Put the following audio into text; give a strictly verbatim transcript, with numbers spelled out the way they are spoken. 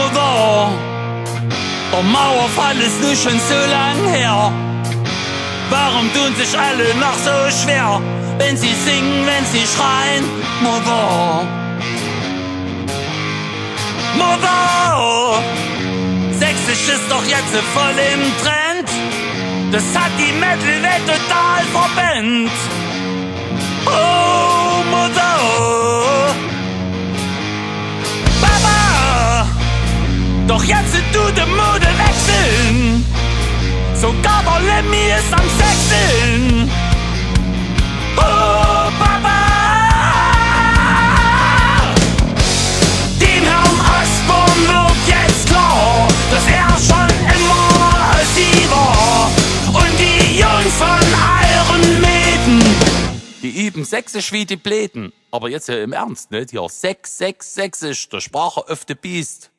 Mutter, der Mauerfall ist nicht schon so lang her. Warum tun sich alle noch so schwer, wenn sie singen, wenn sie schreien? Mutter, Mutter, Sächsisch ist doch jetzt voll im Trend. Das hat die Metal-Welt total verbannt. Oh, Mutter, Papa, doch jetzt tut die Mode wechseln. Sogar der Lemmy ist am Sechseln. Oh, Papa, dem Herrn Osborn wird jetzt klar, dass er schon immer sie war. Und die Jungs von Iron Maiden, die üben Sächsisch wie die Bläden. Aber jetzt ja im Ernst, ne? Die Sex, Sex, Sächsisch, der Sprache of the Beast.